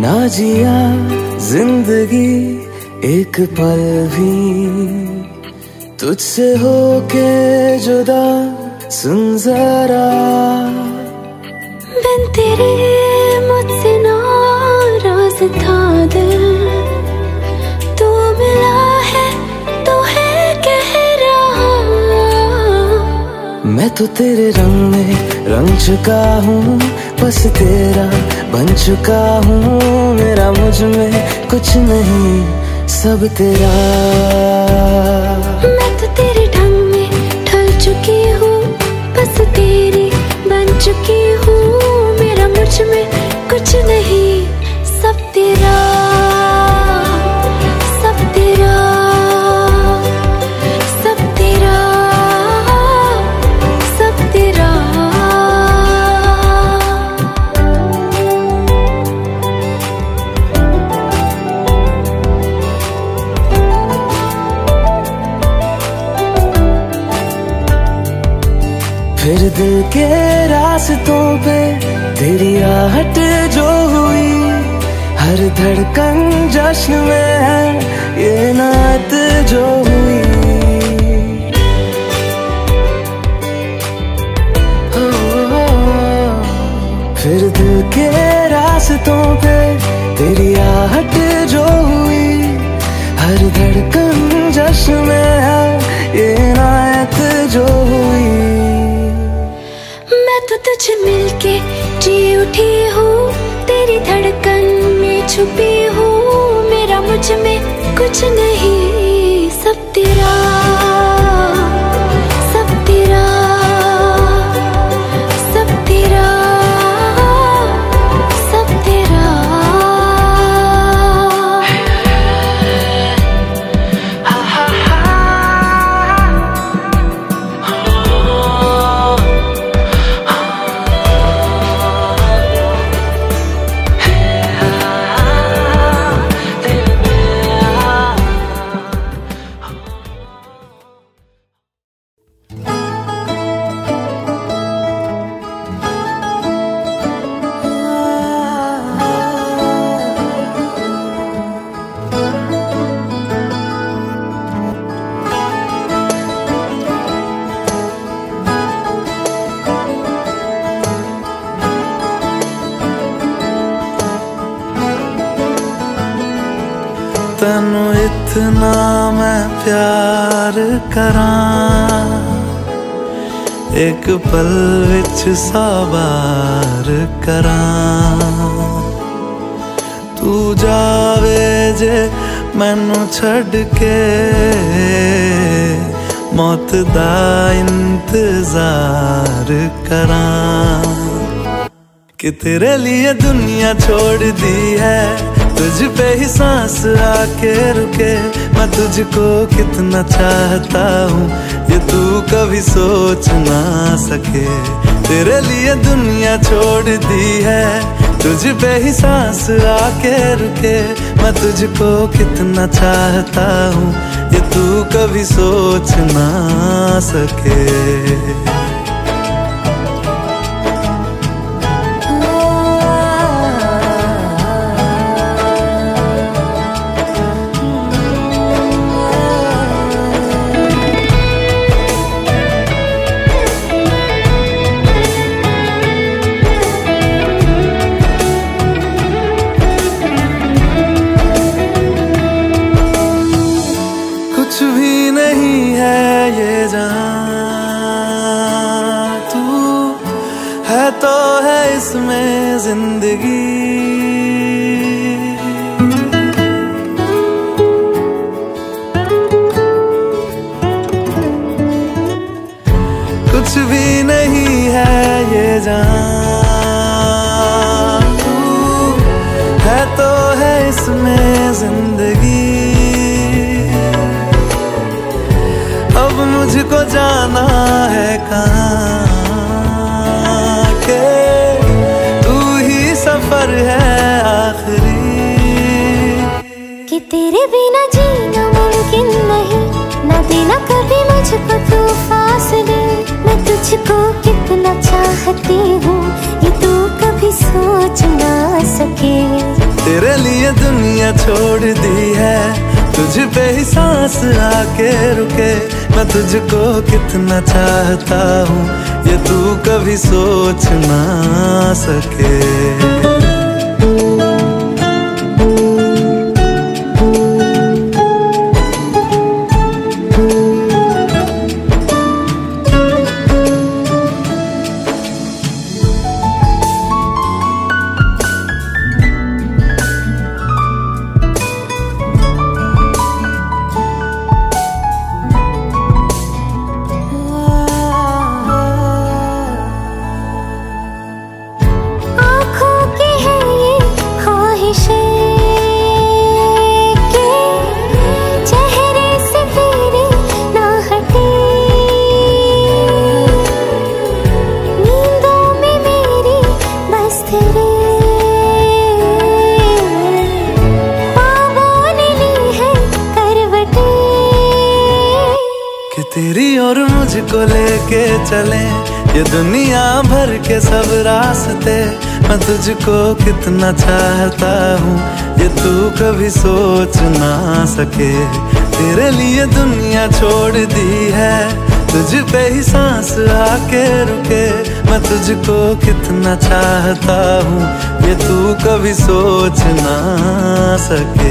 ना जिया जिंदगी एक पल भी तुझसे होके जुदा, सुन जरा बिन तेरे मुझसे नाराज था दिल, तू मिला है तो है कह रहा। मैं तो तेरे रंग में रंग चुका हूँ, बस तेरा बन चुका हूँ। मेरा मुझ में कुछ नहीं, सब तेरा। मैं तो तेरे ढंग में ढल चुकी हूँ, बस तेरी बन चुकी हूँ। मेरा मुझ में कुछ नहीं, सब तेरा, सब तेरा, सब तेरा, सब तेरा। फिर दिल के रास्तों पे तेरी आहट जो हुई, हर धड़कन जश्न में है ये नात जो हुई। फिर दिल के रास्तों पे तेरी आहट जो हुई, हर धड़कन जश्न में है ये नात जो हुई। मैं तो तुझे मिलके जी उठी हूँ, तेरी धड़कन में छुपी हूँ। मेरा मुझ में कुछ नहीं, सब तेरा, सब तेरा, सब तेरा, सब तेरा। तैनू इतना मैं प्यार करां, एक पल विच साबार करां। तू जावे जे मैनू छड़ के, मौत दा इंतजार करां। कि तेरे लिए दुनिया छोड़ दी है, तुझ पे ही सांस आके रुके। मैं तुझको कितना चाहता हूँ ये तू कभी सोच ना सके। तेरे लिए दुनिया छोड़ दी है, तुझ पे ही सांस आके रुके। मैं तुझको कितना चाहता हूँ ये तू कभी सोच ना सके। कुछ भी नहीं है ये जहां, तू है तो है इसमें जिंदगी। कुछ भी नहीं है ये जहां, तू है तो है इसमें जिंदगी। अब मुझको जाना है कहाँ के तू ही सफर है आखिरी। कि तेरे बिना जीना मुमकिन नहीं, ना देना कभी मुझको तू फासले। मैं तुझको कितना चाहती हूँ ये तू कभी सोच ना सके। तेरे लिए दुनिया छोड़ दी है, तुझ पे ही सांस आके रुके। मैं तुझको कितना चाहता हूँ ये तू कभी सोच ना सके। तेरी और मुझको लेके चले ये दुनिया भर के सब रास्ते। मैं तुझको कितना चाहता हूँ ये तू कभी सोच ना सके। तेरे लिए दुनिया छोड़ दी है, तुझ पे ही सांस आके रुके। मैं तुझको कितना चाहता हूँ ये तू कभी सोच ना सके।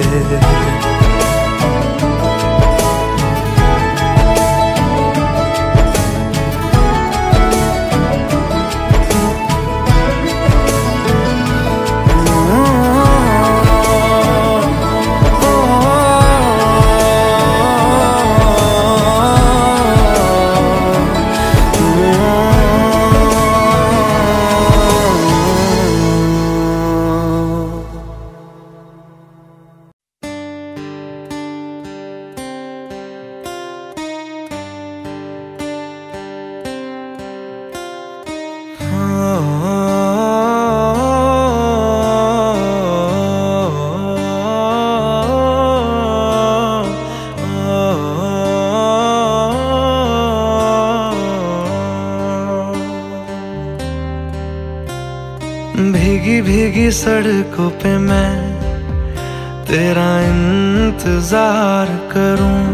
भीगी भीगी सड़कों पे मैं तेरा इंतजार करूं,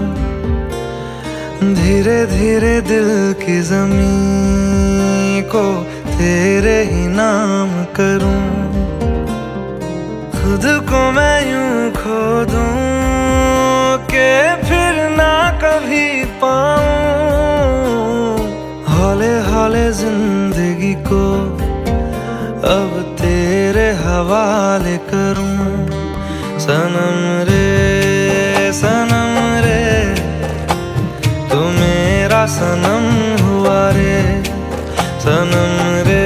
धीरे धीरे दिल की ज़मीं को तेरे ही नाम करूं। खुद को मैं यूं खो दूं कि फिर ना कभी पाऊं। हौले हौले जिंदगी को अब तेरे हवाले करूं। सनम रे तू मेरा सनम हुआ रे। सनम रे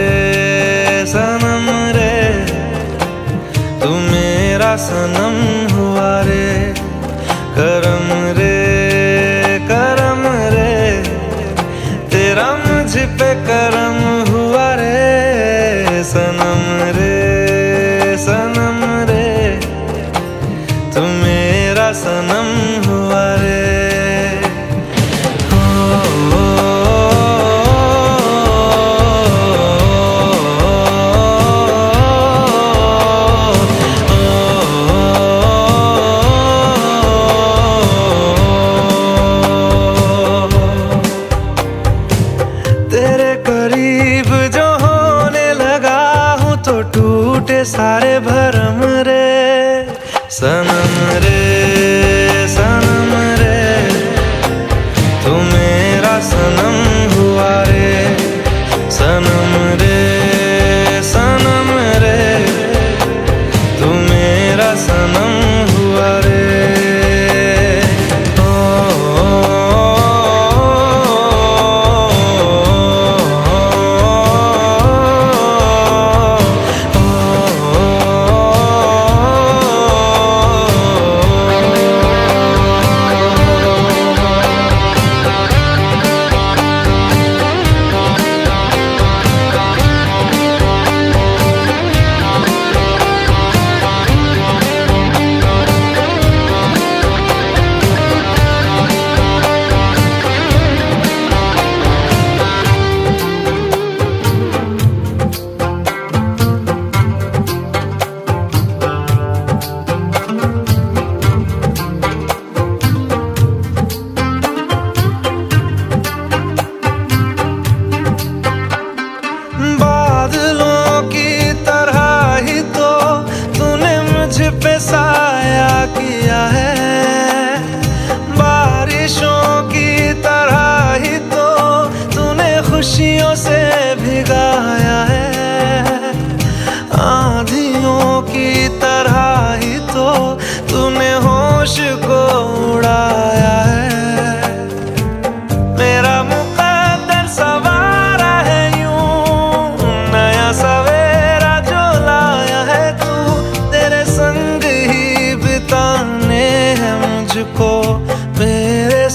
तू मेरा सनम हुआ रे। करम रे तेरा मुझ पे करम हुआ रे। सनम रे तू मेरा सनम हुआ रे। तेरे करीब जो होने लगा हूँ तो टूटे सारे भरम रे। सनम रे तू मेरा सनम हुआ रे। सनम रे तू मेरा सनम हुआ रे।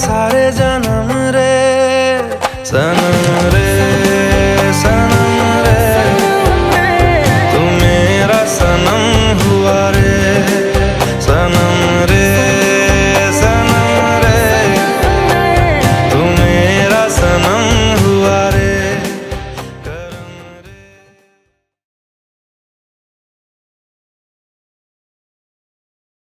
सारे जन्म रे सनम।